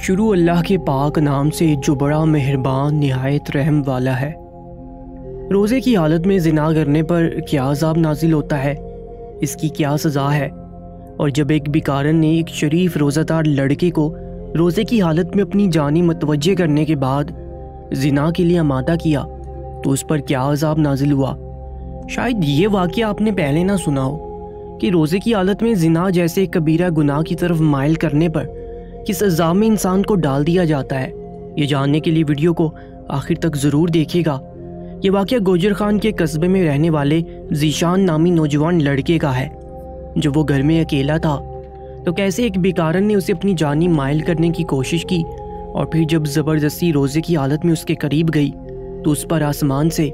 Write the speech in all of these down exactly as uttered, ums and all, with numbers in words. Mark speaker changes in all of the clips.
Speaker 1: شروع اللہ کے پاک نام سے جو بڑا مہربان نہایت رحم والا ہے۔ روزے کی حالت میں زنا کرنے پر کیا عذاب نازل ہوتا ہے، اس کی کیا سزا ہے؟ اور جب ایک بیکارن نے ایک شریف روزہ دار لڑکے کو روزے کی حالت میں اپنی جانی متوجہ کرنے کے بعد زنا کے لیے آمادہ کیا تو اس پر کیا عذاب نازل ہوا؟ شاید یہ واقعہ آپ نے پہلے نہ سنا ہو کہ روزے کی حالت میں زنا جیسے کبیرہ گناہ کی طرف مائل کرنے پر کس عذاب میں انسان کو ڈال دیا جاتا ہے۔ یہ جاننے کے لیے ویڈیو کو آخر تک ضرور دیکھے گا۔ یہ واقعہ گوجر خان کے قصبے میں رہنے والے ذیشان نامی نوجوان لڑکے کا ہے۔ جب وہ گھر میں اکیلا تھا تو کیسے ایک بیکارن نے اسے اپنی جانی مائل کرنے کی کوشش کی، اور پھر جب زبردستی روزے کی حالت میں اس کے قریب گئی تو اس پر آسمان سے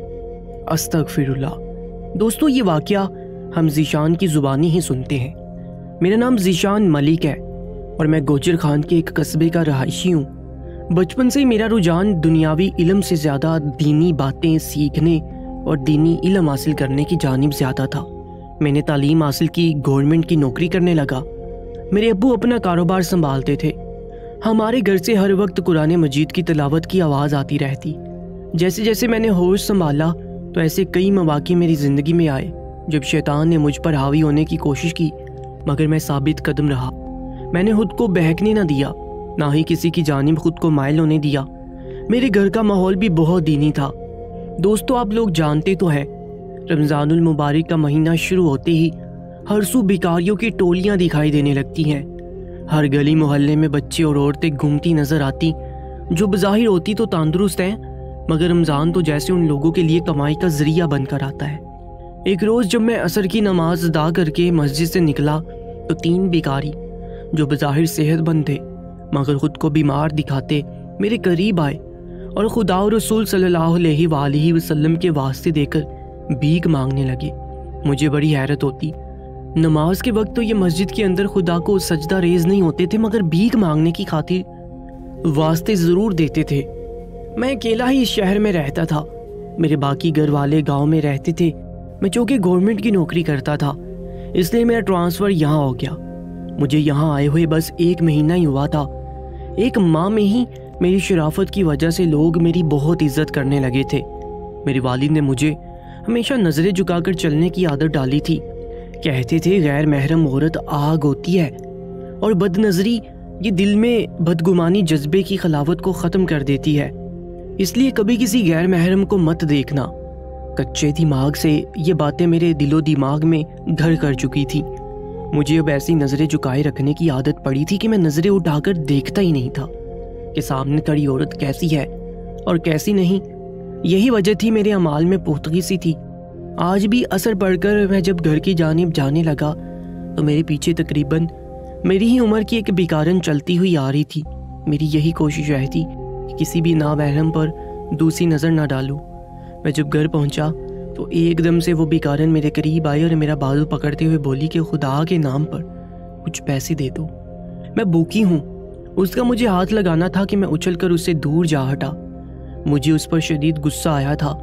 Speaker 1: استغفر اللہ۔ دوستو، یہ واقعہ ہم ذیشان کی زبانی ہی سنتے ہیں۔ میرا نام ذیشان ملک ہے اور میں گوجر خان کے ایک قصبے کا رہائشی ہوں۔ بچپن سے میرا رجحان دنیاوی علم سے زیادہ دینی باتیں سیکھنے اور دینی علم حاصل کرنے کی جانب زیادہ تھا۔ میں نے تعلیم حاصل کی، گورنمنٹ کی نوکری کرنے لگا۔ میرے ابو اپنا کاروبار سنبھالتے تھے۔ ہمارے گھر سے ہر وقت قرآن مجید کی تلاوت کی آواز آتی رہتی۔ جیسے جیسے میں نے ہوش سنبھالا تو ایسے کئی مواقع میری زندگی میں آئے جب شیطان نے مجھ پر حاوی ہونے کی کوشش کی، مگر میں ثابت قدم رہا۔ میں نے خود کو بہکنے نہ دیا، نہ ہی کسی کی جانب خود کو مائل ہونے دیا۔ میرے گھر کا ماحول بھی بہت دینی تھا۔ دوستو، آپ لوگ جانتے تو ہیں، رمضان المبارک کا مہینہ شروع ہوتے ہی ہر سو بیکاریوں کی ٹولیاں دکھائی دینے لگتی ہیں۔ ہر گلی محلے میں بچے اور عورتیں گھومتی نظر آتی جو بظاہر ہوتی تو تندرست ہیں، مگر رمضان تو جیسے ان لوگوں کے لیے کمائی کا ذریعہ بن کر آتا ہے۔ ایک روز جب میں عصر کی نماز ادا کر کے مسجد سے نکلا تو تین بیکاری جو بظاہر صحت مند تھے مگر خود کو بیمار دکھاتے میرے قریب آئے اور خدا و رسول صلی اللہ علیہ وآلہ وسلم کے واسطے دے کر بھیک مانگنے لگے۔ مجھے بڑی حیرت ہوتی، نماز کے وقت تو یہ مسجد کے اندر خدا کو سجدہ ریز نہیں ہوتے تھے، مگر بھیک مانگنے کی خاطر واسطے ضرور دیتے تھے۔ میں اکیلا ہی اس شہر میں رہتا تھا، میرے باقی گھر والے گاؤں میں رہتے تھے۔ میں چونکہ گورنمنٹ کی نوکری کرتا تھا اس لیے میرا ٹرانسفر یہاں ہو گیا۔ مجھے یہاں آئے ہوئے بس ایک مہینہ ہی ہوا تھا۔ ایک ماہ میں ہی میری شرافت کی وجہ سے لوگ میری بہت عزت کرنے لگے تھے۔ میرے والد نے مجھے ہمیشہ نظریں جھکا کر چلنے کی عادت ڈالی تھی۔ کہتے تھے غیر محرم عورت آگ ہوتی ہے اور بد نظری یہ دل میں بدگمانی جذبے کی خلاوت کو ختم کر دیتی ہے، اس لیے کبھی کسی غیر محرم کو مت دیکھنا۔ کچے دماغ سے یہ باتیں میرے دل و دماغ میں گھر کر چکی تھی۔ مجھے اب ایسی نظریں جھکائے رکھنے کی عادت پڑی تھی کہ میں نظریں اٹھا کر دیکھتا ہی نہیں تھا کہ سامنے کھڑی عورت کیسی ہے اور کیسی نہیں۔ یہی وجہ تھی میرے اعمال میں پختگی سی تھی۔ آج بھی اثر پڑ کر میں جب گھر کی جانب جانے لگا تو میرے پیچھے تقریباً میری ہی عمر کی ایک بیکارن چلتی ہوئی آ رہی تھی۔ میری یہی کوشش رہتی کہ کسی بھی نامحرم پر دوسری نظر نہ ڈالوں۔ میں جب گھر پہنچا تو ایک دم سے وہ بیکارن میرے قریب آئی اور میرا بازو پکڑتے ہوئے بولی کہ خدا کے نام پر کچھ پیسے دے دو، میں بھوکی ہوں۔ اس کا مجھے ہاتھ لگانا تھا کہ میں اچھل کر اس سے دور جا ہٹا۔ مجھے اس پر شدید غصہ آیا تھا۔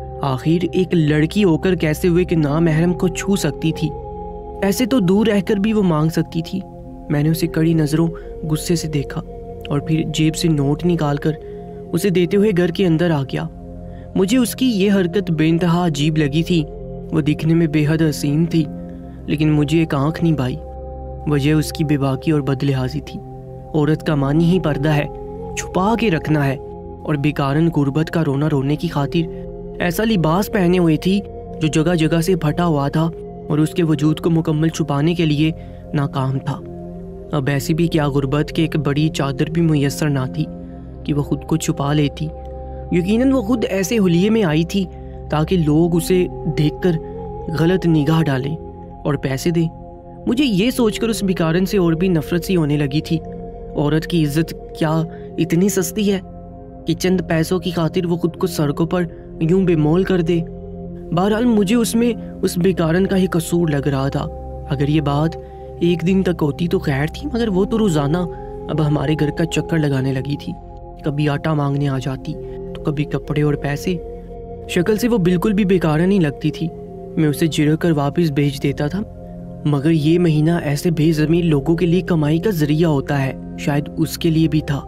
Speaker 1: آخر ایک لڑکی ہو کر کیسے ہوئے کہ نامحرم کو چھو سکتی تھی؟ ایسے تو دور رہ کر بھی وہ مانگ سکتی تھی۔ میں نے اسے کڑی نظروں غصے سے دیکھا اور پھر جیب سے نوٹ نکال کر اسے دیتے ہوئے گھر کے اندر آ گیا۔ مجھے اس کی یہ حرکت بے انتہا عجیب لگی تھی۔ وہ دکھنے میں بے حد حسین تھی لیکن مجھے ایک آنکھ نہیں بھائی۔ وجہ اس کی بے باکی اور بد لحاظی تھی۔ عورت کا معنی ہی پردہ ہے، چھپا کے رکھنا ہے، اور بیکارن غربت کا رونا رونے کی خاطر ایسا لباس پہنے ہوئے تھی جو جگہ جگہ سے پھٹا ہوا تھا اور اس کے وجود کو مکمل چھپانے کے لیے ناکام تھا۔ اب ایسی بھی کیا غربت کہ ایک بڑی چادر بھی میسر نہ تھی کہ وہ خود کو چھپا لیتی۔ یقیناً وہ خود ایسے حلیے میں آئی تھی تاکہ لوگ اسے دیکھ کر غلط نگاہ ڈالیں اور پیسے دیں۔ مجھے یہ سوچ کر اس بیکارن سے اور بھی نفرت سی ہونے لگی تھی۔ عورت کی عزت کیا اتنی سستی ہے کہ چند پیسوں کی خاطر وہ خود کو سڑکوں پر یوں بے مول کر دے؟ بہرحال مجھے اس میں اس بیکارن کا ہی قصور لگ رہا تھا۔ اگر یہ بات ایک دن تک ہوتی تو خیر تھی، مگر وہ تو روزانہ اب ہمارے گھر کا چکر لگانے لگی تھی۔ کبھی آٹا مانگنے آ جاتی تو کبھی کپڑے اور پیسے۔ شکل سے وہ بالکل بھی بیکارن نہیں لگتی تھی۔ میں اسے جھڑک کر واپس بھیج دیتا تھا، مگر یہ مہینہ ایسے بے ضمیر لوگوں کے لیے کمائی کا ذریعہ ہوتا ہے، شاید اس کے لیے بھی تھا۔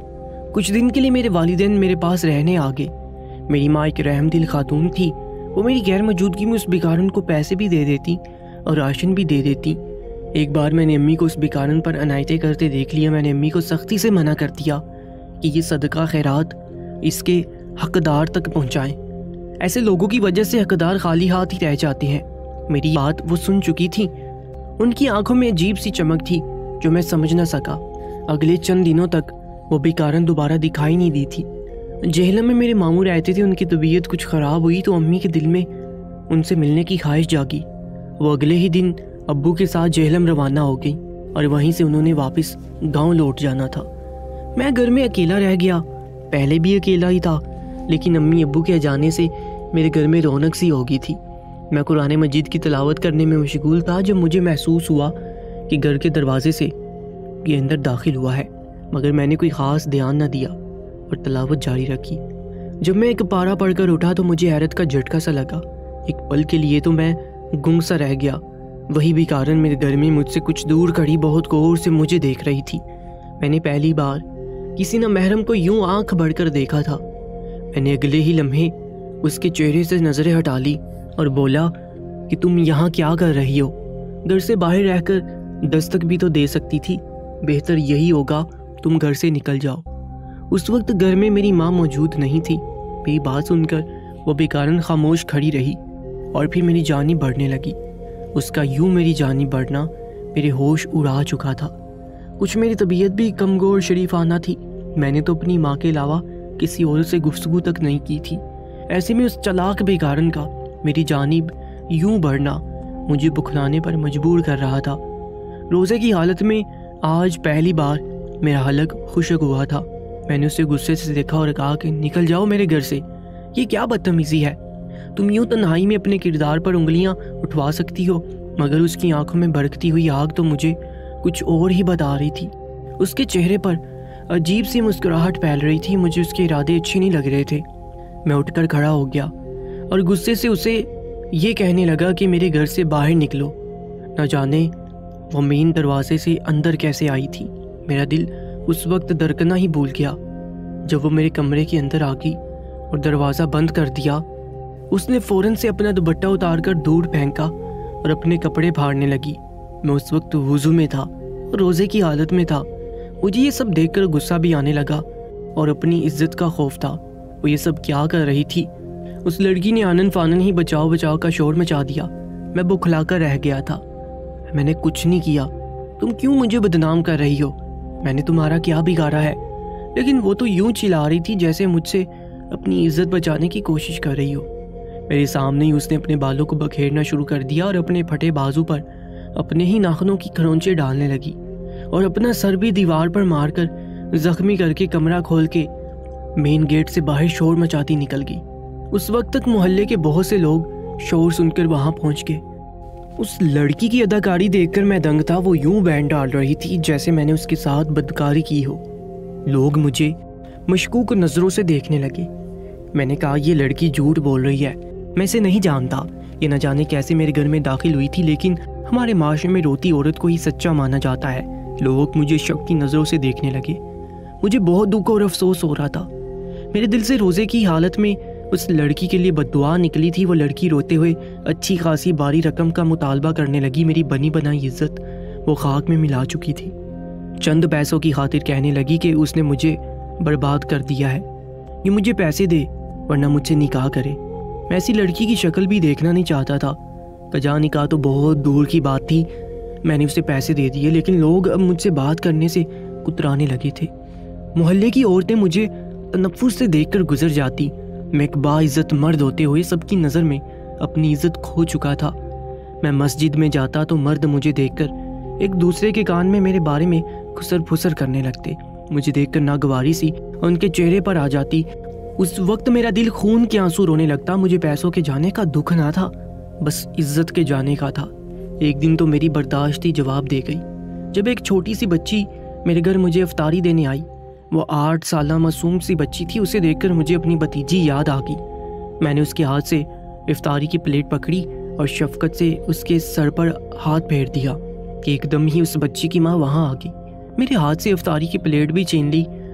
Speaker 1: کچھ دن کے لیے میرے والدین میرے پاس رہنے آ گئے۔ میری ماں ایک رحم دل خاتون تھی، وہ میری غیر موجودگی میں اس بیکارن کو پیسے بھی دے دیتی اور راشن بھی دے دیتی۔ ایک بار میں نے امی کو اس بیکارن پر عنایتیں کرتے دیکھ لیا۔ میں نے امی کو سختی سے منع کر دیا کہ یہ صدقہ خیرات اس کے حقدار تک پہنچائیں، ایسے لوگوں کی وجہ سے حقدار خالی ہاتھ ہی رہ جاتے ہیں۔ میری بات وہ سن چکی تھی، ان کی آنکھوں میں عجیب سی چمک تھی جو میں سمجھ نہ سکا۔ اگلے چند دنوں تک وہ بیکارن دوبارہ دکھائی نہیں دی تھی۔ جہلم میں میرے ماموں رہتے تھے، ان کی طبیعت کچھ خراب ہوئی تو امی کے دل میں ان سے ملنے کی خواہش جاگی۔ وہ اگلے ہی دن ابو کے ساتھ جہلم روانہ ہو گئی اور وہیں سے انہوں نے واپس گاؤں لوٹ جانا تھا۔ میں گھر میں اکیلا رہ گیا، پہلے بھی اکیلا ہی تھا، لیکن امی ابو کے جانے سے میرے گھر میں رونق سی ہو گئی تھی۔ میں قرآن مجید کی تلاوت کرنے میں مشغول تھا جب مجھے محسوس ہوا کہ گھر کے دروازے سے یہ اندر داخل ہوا ہے، مگر میں نے کوئی خاص دھیان نہ دیا اور تلاوت جاری رکھی۔ جب میں ایک پارہ پڑھ کر اٹھا تو مجھے حیرت کا جھٹکا سا لگا۔ ایک پل کے لیے تو میں گنگ سا رہ گیا۔ وہی بیکارن میرے گھر میں مجھ سے کچھ دور کھڑی بہت غور سے مجھے دیکھ رہی تھی۔ میں نے پہلی بار کسی نہ محرم کو یوں آنکھ بڑھ کر دیکھا تھا۔ میں نے اگلے ہی لمحے اس کے چہرے سے نظریں ہٹا لی اور بولا کہ تم یہاں کیا کر رہی ہو؟ گھر سے باہر رہ کر دستک بھی تو دے سکتی تھی، بہتر یہی ہوگا تم گھر سے نکل جاؤ۔ اس وقت گھر میں میری ماں موجود نہیں تھی۔ میری بات سن کر وہ بیکارن خاموش کھڑی رہی اور پھر میری جانب بڑھنے لگی۔ اس کا یوں میری جانب بڑھنا میرے ہوش اڑا چکا تھا۔ کچھ میری طبیعت بھی کمزور شریفانہ تھی، میں نے تو اپنی ماں کے علاوہ کسی اور سے گفتگو تک نہیں کی تھی۔ ایسے میں اس چلاک بیکارن کا میری جانب یوں بڑھنا مجھے بکھلانے پر مجبور کر رہا تھا۔ روزے کی حالت میں آج پہلی بار میرا حلق خشک ہوا تھا۔ میں نے اسے غصے سے دیکھا اور کہا کہ نکل جاؤ میرے گھر سے، یہ کیا بدتمیزی ہے؟ تم یوں تنہائی میں اپنے کردار پر انگلیاں اٹھوا سکتی ہو، مگر اس کی آنکھوں میں بھڑکتی ہوئی آگ تو مجھے کچھ اور ہی بتا رہی تھی۔ اس کے چہرے پر عجیب سی مسکراہٹ پھیل رہی تھی، مجھے اس کے ارادے اچھے نہیں لگ رہے تھے۔ میں اٹھ کر کھڑا ہو گیا اور غصے سے اسے یہ کہنے لگا کہ میرے گھر سے باہر نکلو۔ نہ جانے وہ مین دروازے سے اندر کیسے آئی تھی۔ میرا دل اس وقت دھڑکنا ہی بھول گیا جب وہ میرے کمرے کے اندر آ گئی اور دروازہ بند کر دیا۔ اس نے فوراً سے اپنا دوپٹہ اتار کر دور پھینکا اور اپنے کپڑے پھاڑنے لگی۔ میں اس وقت وضو میں تھا اور روزے کی حالت میں تھا۔ مجھے یہ سب دیکھ کر غصہ بھی آنے لگا اور اپنی عزت کا خوف تھا۔ وہ یہ سب کیا کر رہی تھی؟ اس لڑکی نے آنن فانن ہی بچاؤ بچاؤ کا شور مچا دیا۔ میں بکھلا کر رہ گیا تھا۔ میں نے کچھ نہیں کیا، تم کیوں مجھے بدنام کر رہی ہو؟ میں نے تمہارا کیا بگاڑا ہے؟ لیکن وہ تو یوں چلا رہی تھی جیسے مجھ سے اپنی عزت بچانے کی کوشش کر رہی ہو۔ میرے سامنے ہی اس نے اپنے بالوں کو بکھیرنا شروع کر دیا اور اپنے پھٹے بازو پر اپنے ہی ناخنوں کی کھرونچے ڈالنے لگی اور اپنا سر بھی دیوار پر مار کر زخمی کر کے کمرہ کھول کے مین گیٹ سے باہر شور مچاتی نکل گئی۔ اس وقت تک محلے کے بہت سے لوگ شور سن کر وہاں پہنچ گئے۔ اس لڑکی کی اداکاری دیکھ کر میں دنگ تھا۔ وہ یوں بینڈ ڈال رہی تھی جیسے میں نے اس کے ساتھ بدکاری کی ہو۔ لوگ مجھے مشکوک نظروں سے دیکھنے لگے۔ میں نے کہا یہ لڑکی جھوٹ بول رہی ہے، میں اسے نہیں جانتا، یہ نہ جانے کیسے میرے گھر میں داخل ہوئی تھی، لیکن ہمارے معاشرے میں روتی عورت کو ہی سچا مانا جاتا ہے۔ لوگ مجھے شک کی نظروں سے دیکھنے لگے۔ مجھے بہت دکھ اور افسوس ہو رہا تھا۔ میرے دل سے روزے کی حالت میں اس لڑکی کے لیے بد دعا نکلی تھی۔ وہ لڑکی روتے ہوئے اچھی خاصی باری رقم کا مطالبہ کرنے لگی۔ میری بنی بنائی عزت وہ خاک میں ملا چکی تھی۔ چند پیسوں کی خاطر کہنے لگی کہ اس نے مجھے برباد کر دیا ہے، یہ مجھے پیسے دے ورنہ مجھ سے نکاح کرے۔ میں ایسی لڑکی کی شکل بھی دیکھنا نہیں چاہتا تھا۔ کجا نکاح تو بہت دور کی بات تھی۔ میں نے اسے پیسے دے دیے، لیکن لوگ اب مجھ سے بات کرنے سے کترانے لگے تھے۔ محلے کی عورتیں مجھے تنفس سے دیکھ کر گزر جاتی۔ میں ایک باعزت مرد ہوتے ہوئے سب کی نظر میں اپنی عزت کھو چکا تھا۔ میں مسجد میں جاتا تو مرد مجھے دیکھ کر ایک دوسرے کے کان میں میرے بارے میں خسر پھسر کرنے لگتے۔ مجھے دیکھ کر ناگواری سی ان کے چہرے پر آ جاتی۔ اس وقت میرا دل خون کے آنسو رونے لگتا۔ مجھے پیسوں کے جانے کا دکھ نہ تھا، بس عزت کے جانے کا تھا۔ ایک دن تو میری برداشتی جواب دے گئی جب ایک چھوٹی سی بچی میرے گھر مجھے افطاری دینے آئی۔ وہ آٹھ سالہ معصوم سی بچی تھی۔ اسے دیکھ کر مجھے اپنی بھتیجی یاد آ گئی۔ میں نے اس کے ہاتھ سے افطاری کی پلیٹ پکڑی اور شفقت سے اس کے سر پر ہاتھ پھیر دیا کہ ایک دم ہی اس بچی کی ماں وہاں آ گئی۔ میرے ہاتھ سے افطاری کی پلیٹ بھی چھین لی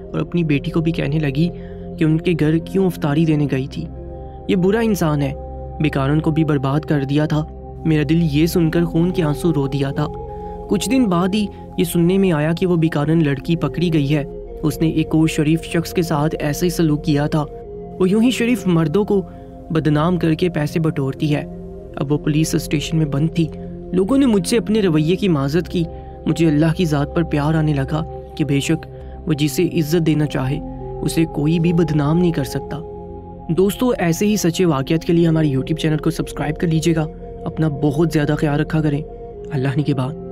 Speaker 1: اور اپنی بیٹی کو بھی کہنے لگی کہ ان کے گھر کیوں افطاری دینے گئی تھی۔ یہ برا انسان ہے، بیکارن کو بھی برباد کر دیا تھا۔ میرا دل یہ سن کر خون کے آنسو رو دیا تھا۔ کچھ دن بعد ہی یہ سننے میں آیا کہ وہ بیکارن لڑکی پکڑی گئی ہے۔ اس نے ایک اور شریف شخص کے ساتھ ایسا ہی سلوک کیا تھا۔ وہ یوں ہی شریف مردوں کو بدنام کر کے پیسے بٹورتی ہے۔ اب وہ پولیس اسٹیشن میں بند تھی۔ لوگوں نے مجھ سے اپنے رویے کی معذرت کی۔ مجھے اللہ کی ذات پر پیار آنے لگا کہ بے شک وہ جسے عزت دینا چاہے اسے کوئی بھی بدنام نہیں کر سکتا۔ دوستو، ایسے ہی سچے واقعات کے لیے ہمارے یوٹیوب چینل کو سبسکرائب کر لیجیے گا۔ اپنا بہت زیادہ خیال رکھا کریں۔ اللہ نے کے بعد